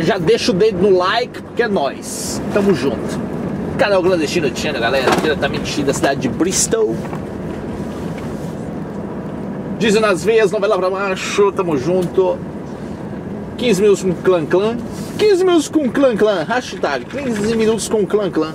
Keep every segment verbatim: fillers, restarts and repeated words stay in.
já deixa o dedo no like, porque é nóis. Tamo junto. Canal Clandestino Channel, galera, diretamente da cidade de Bristol. Dizem nas veias, novela pra baixo, tamo junto. quinze minutos com clã clã. quinze minutos com clã clã. Hashtag quinze minutos com clã clã.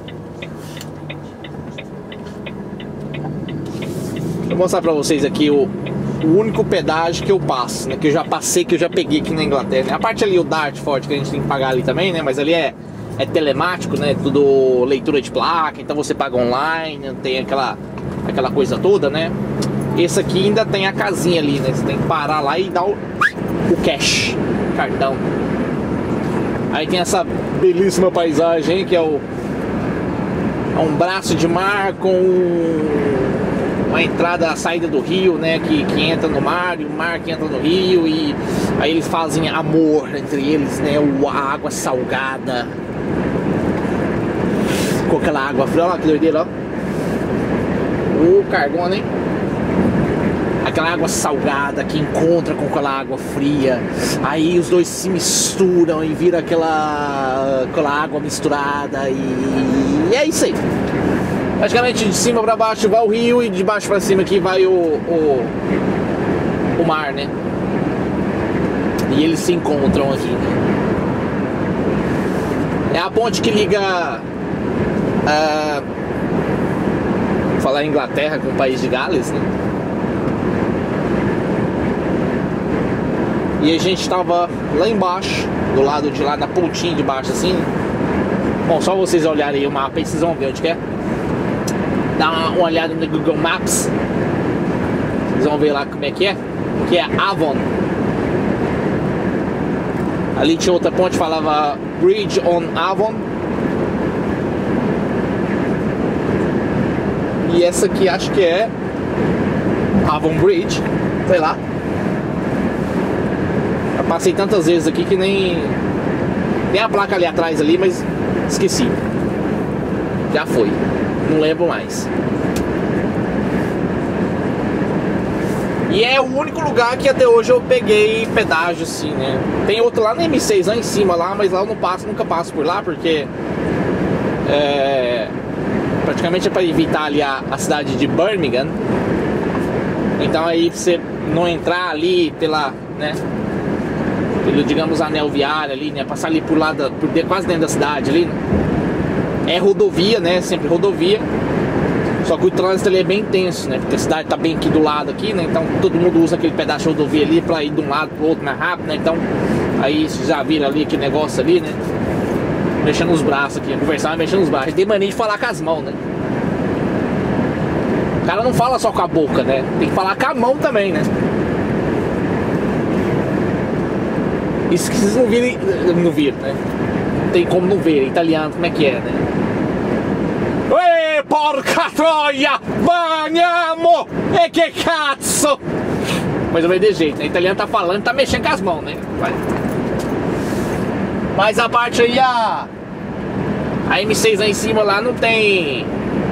Vou mostrar pra vocês aqui o, o único pedágio que eu passo, né? Que eu já passei, que eu já peguei aqui na Inglaterra, né? A parte ali, o Dartford, que a gente tem que pagar ali também, né? Mas ali é, é telemático, né? Tudo leitura de placa, então você paga online, tem aquela, aquela coisa toda, né? Esse aqui ainda tem a casinha ali, né? Você tem que parar lá e dar o, o cash, cartão. Aí tem essa belíssima paisagem, que é, o, é um braço de mar com uma entrada, a saída do rio, né? Que, que entra no mar, e o mar que entra no rio. E aí eles fazem amor entre eles, né? A água salgada com aquela água fria. Olha lá que doideira, ó. O cargona, hein? Aquela água salgada que encontra com aquela água fria. Aí os dois se misturam e vira aquela, aquela água misturada. E, e é isso aí. Praticamente de cima para baixo vai o rio e de baixo para cima aqui vai o, o, o mar, né? E eles se encontram aqui, né? É a ponte que liga uh, falar Inglaterra com o país de Gales, né? E a gente tava lá embaixo, do lado de lá, na pontinha de baixo assim. Bom, só vocês olharem o mapa aí, vocês vão ver onde que é. Dá uma, uma olhada no Google Maps. Vocês vão ver lá como é que é. Que é Avon. Ali tinha outra ponte, falava Bridge on Avon. E essa aqui acho que é Avon Bridge, sei lá. Eu passei tantas vezes aqui que nem tem a placa ali atrás ali, mas esqueci. Já foi, não lembro mais. E é o único lugar que até hoje eu peguei pedágio assim, né? Tem outro lá na M seis, lá em cima lá, mas lá eu não passo, nunca passo por lá, porque é, praticamente é para evitar ali a, a cidade de Birmingham. Então aí você não entrar ali pela, né, pelo, digamos, anel viário ali, né, passar ali por lá, da, por de, quase dentro da cidade ali, né? É rodovia, né, sempre rodovia. Só que o trânsito ali é bem intenso, né, porque a cidade tá bem aqui do lado aqui, né, então todo mundo usa aquele pedaço de rodovia ali pra ir de um lado pro outro mais rápido, né, então aí vocês já viram ali aquele negócio ali, né, mexendo os braços aqui, conversar mexendo os braços. Tem mania de falar com as mãos, né. O cara não fala só com a boca, né, tem que falar com a mão também, né. Isso que vocês não viram, não viram, né, não tem como não ver, italiano como é que é, né. Ê, porca troia, banhamo, e que cazzo. Mas vai de jeito, né, italiano tá falando, tá mexendo com as mãos, né. Vai. Mas a parte aí, a a M seis lá em cima lá não tem.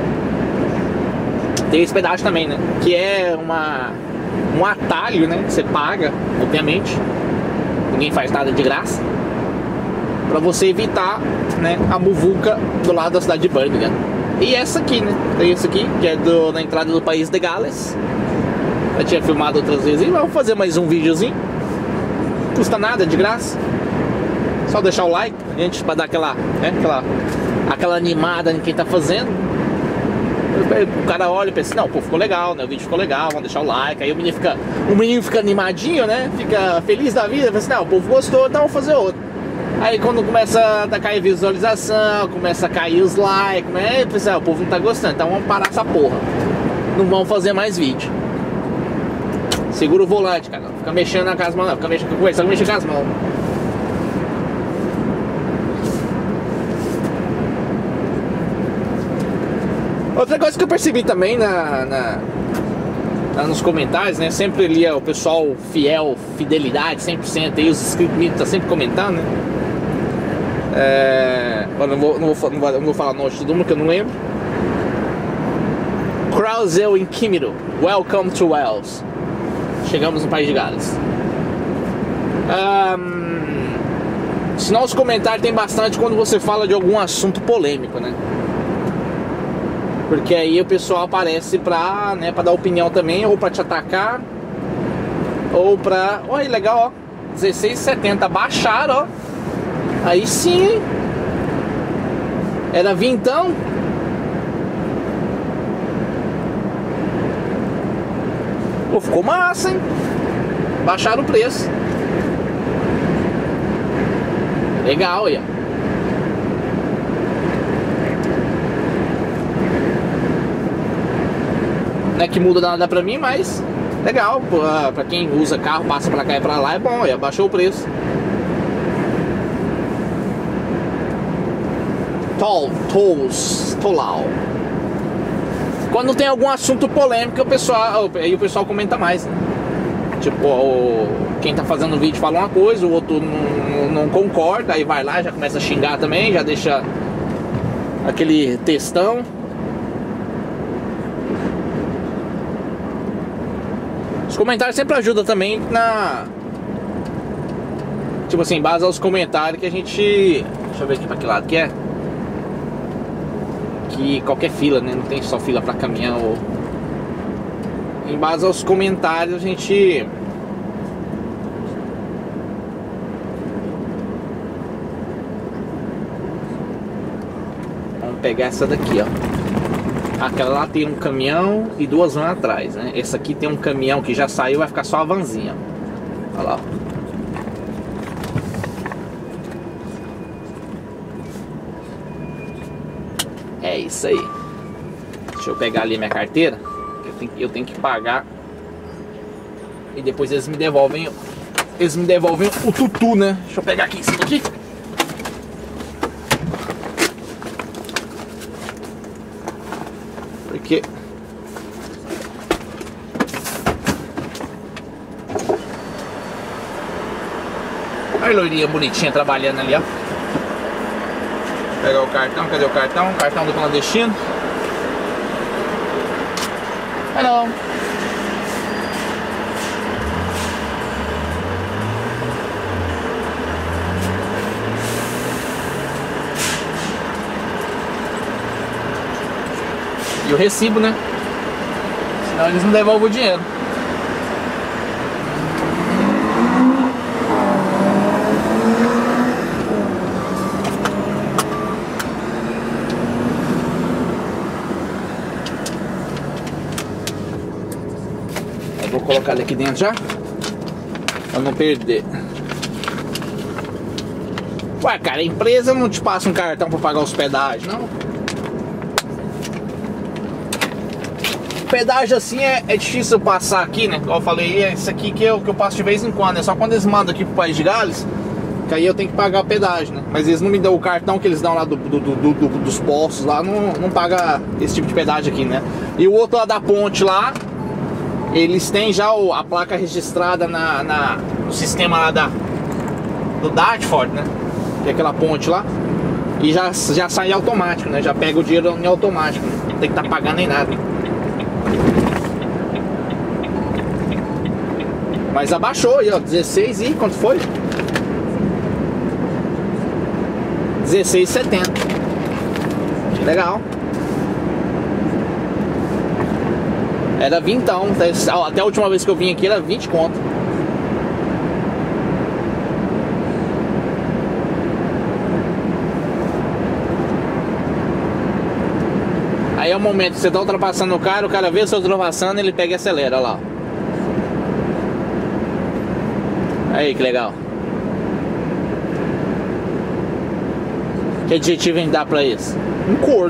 Tem esse pedaço também, né? Que é uma um atalho, né? Você paga, obviamente. Ninguém faz nada de graça. Pra você evitar, né, a muvuca do lado da cidade de Birmingham. E essa aqui, né? Tem esse aqui, que é do, na entrada do país de Gales. Já tinha filmado outras vezes. E vamos fazer mais um videozinho. Não custa nada, de graça. Só deixar o like, gente, pra dar aquela, né, aquela, aquela animada em quem tá fazendo. O cara olha e pensa, não, pô, ficou legal, né? O vídeo ficou legal, vamos deixar o like. Aí o menino fica, o menino fica animadinho, né? Fica feliz da vida, pensa, não, o povo gostou, então vamos fazer outro. Aí quando começa a cair visualização, começa a cair os likes, né? Pensa, ah, o povo não tá gostando, então vamos parar essa porra. Não vamos fazer mais vídeo. Segura o volante, cara. Fica mexendo com as mãos, não. Fica mexendo, conversando, mexendo com as mãos. Outra coisa que eu percebi também na, na, na nos comentários, né? Sempre ali o pessoal fiel, fidelidade, cem por cento aí, os inscritos tá sempre comentando, né? É, eu não vou, não vou, não vou, não vou falar o nome de todo mundo que eu não lembro. Crousel em Kimiro, welcome to Wales. Chegamos no país de Gales. Um, Senão os comentários tem bastante quando você fala de algum assunto polêmico, né? Porque aí o pessoal aparece pra, né, pra dar opinião também, ou pra te atacar, ou pra... Olha, legal, ó, dezesseis e setenta, baixaram, ó. Aí sim, hein? Era vintão. Pô, ficou massa, hein? Baixaram o preço. Legal, aí, ó. Não é que muda nada pra mim, mas legal. Pra, pra quem usa carro, passa pra cá e pra lá, é bom, aí abaixou o preço. Tol, Tolls, Tolau. Quando tem algum assunto polêmico, o pessoal, aí o pessoal comenta mais, né? Tipo, o, quem tá fazendo vídeo fala uma coisa, o outro não, não concorda, aí vai lá, já começa a xingar também, já deixa aquele textão. Os comentários sempre ajudam também na... Tipo assim, base aos comentários que a gente... Deixa eu ver aqui pra que lado que é. Que qualquer fila, né? Não tem só fila pra caminhão ou... Em base aos comentários a gente... Vamos pegar essa daqui, ó. Aquela lá tem um caminhão e duas vans atrás, né? Essa aqui tem um caminhão que já saiu, vai ficar só a vanzinha. Olha lá, ó. É isso aí. Deixa eu pegar ali minha carteira. Eu tenho, eu tenho que pagar. E depois eles me devolvem. Eles me devolvem o tutu, né? Deixa eu pegar aqui em cima aqui. Porque... Olha a loirinha bonitinha trabalhando ali, ó. Vou pegar o cartão, cadê o cartão? O cartão do clandestino. Hello. E o recibo, né? Senão eles não devolvem o dinheiro. Eu vou colocar ele aqui dentro já, pra não perder. Ué, cara, a empresa não te passa um cartão pra pagar hospedagem, não? Pedágio assim é, é difícil passar aqui, né? Como eu falei, é isso aqui que eu, que eu passo de vez em quando. É só quando eles mandam aqui pro País de Gales, que aí eu tenho que pagar o pedágio, né? Mas eles não me dão o cartão que eles dão lá do, do, do, do, dos postos lá, não, não paga esse tipo de pedágio aqui, né? E o outro lá da ponte lá, eles têm já o, a placa registrada na, na, no sistema lá da, do Dartford, né? Que é aquela ponte lá. E já, já sai automático, né? Já pega o dinheiro em automático, né? Não tem que estar tá pagando nem nada. Mas abaixou aí, ó, dezesseis e quanto foi? dezesseis e setenta. Legal. Era vintão, até a última vez que eu vim aqui era vinte conto. Aí é o momento que você tá ultrapassando o cara, o cara vê você ultrapassando, ele pega e acelera, olha lá. Aí, que legal. Que adjetivo a gente dá pra isso? Um corno.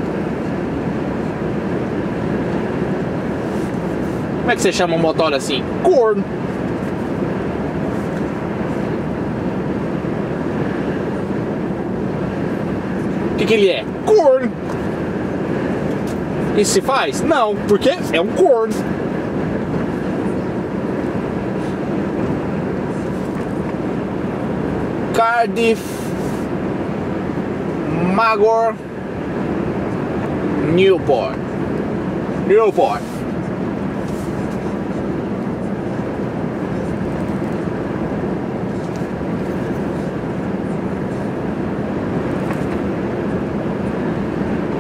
Como é que você chama um motor assim? Corno. O que que ele é? Corno. Isso se faz? Não, porque é um corno. Cardiff, Magor, Newport, Newport.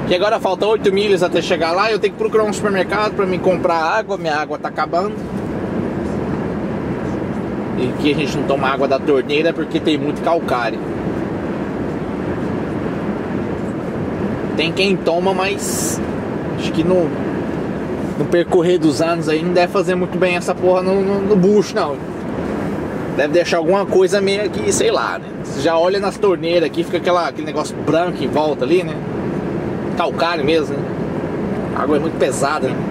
Que agora falta oito milhas até chegar lá. Eu tenho que procurar um supermercado para me comprar água. Minha água tá acabando. E aqui a gente não toma água da torneira porque tem muito calcário. Tem quem toma, mas acho que no, no percorrer dos anos aí não deve fazer muito bem essa porra no, no, no bucho, não. Deve deixar alguma coisa meio aqui, sei lá, né? Você já olha nas torneiras aqui, fica aquela, aquele negócio branco em volta ali, né? Calcário mesmo, né? A água é muito pesada, né?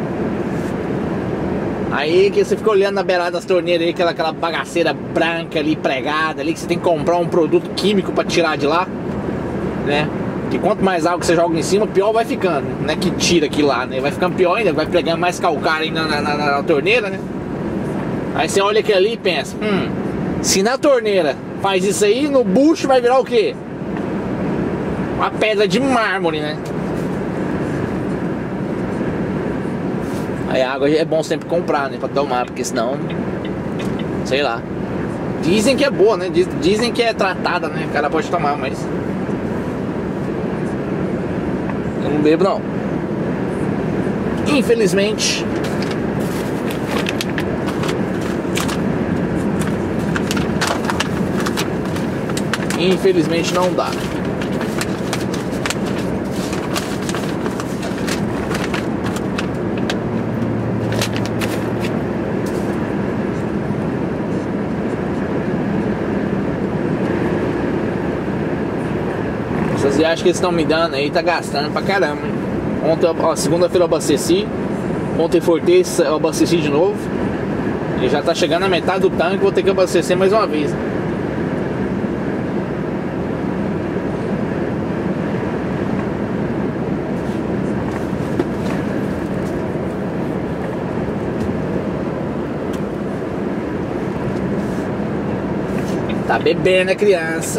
Aí que você fica olhando na beirada das torneiras aí, aquela, aquela bagaceira branca ali, pregada ali, que você tem que comprar um produto químico pra tirar de lá, né? Que quanto mais água você joga em cima, pior vai ficando, né? Que tira aquilo lá, né? Vai ficando pior ainda, vai pegando mais calcário ainda na, na, na torneira, né? Aí você olha aquilo ali e pensa, hum, se na torneira faz isso aí, no bucho vai virar o quê? Uma pedra de mármore, né? Aí a água é bom sempre comprar, né? Pra tomar, porque senão, sei lá. Dizem que é boa, né? Diz, dizem que é tratada, né? O cara pode tomar, mas eu não bebo, não. Infelizmente. Infelizmente não dá. Essas viagens que eles estão me dando aí tá gastando pra caramba. Ontem, ó, segunda-feira eu abasteci. Ontem foi terça, eu abasteci de novo. E já tá chegando a metade do tanque, vou ter que abastecer mais uma vez. Tá bebendo a criança.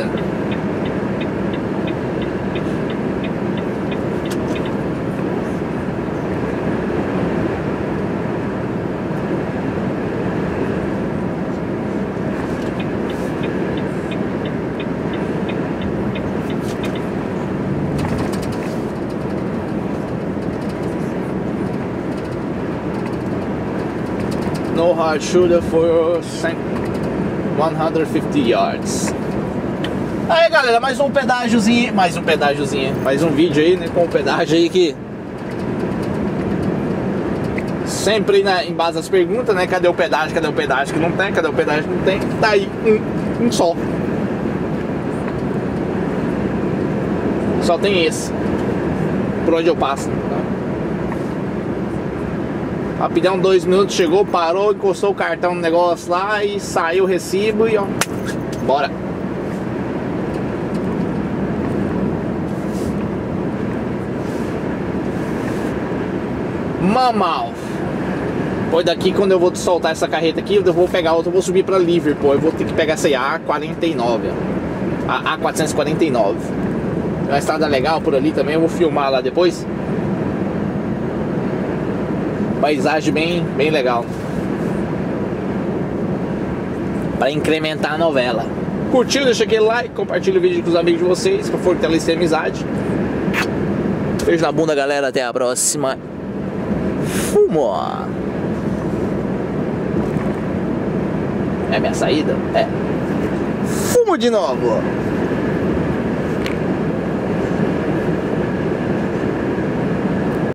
No hard shooter for one hundred fifty yards. Aí galera, mais um pedágiozinho, mais um pedágiozinho, mais um vídeo aí, né, com o pedágio aí que sempre, né, em base às perguntas, né, cadê o pedágio, cadê o pedágio que não tem, cadê o pedágio que não tem, tá aí um, um só. Só tem esse, por onde eu passo. Rapidão, dois minutos, chegou, parou, encostou o cartão no negócio lá e saiu o recibo e ó, bora. Mamal. Depois daqui, quando eu vou soltar essa carreta aqui, eu vou pegar outra, eu vou subir pra Liverpool. Eu vou ter que pegar essa aí, a A quarenta e nove, ó. A A quatrocentos e quarenta e nove. Tem uma estrada legal por ali também, eu vou filmar lá depois. Paisagem bem, bem legal para incrementar a novela. Curtiu? Deixa aquele like, compartilha o vídeo com os amigos de vocês para fortalecer a amizade. Beijo na bunda, galera. Até a próxima. Fumo. É minha saída? É. Fumo de novo.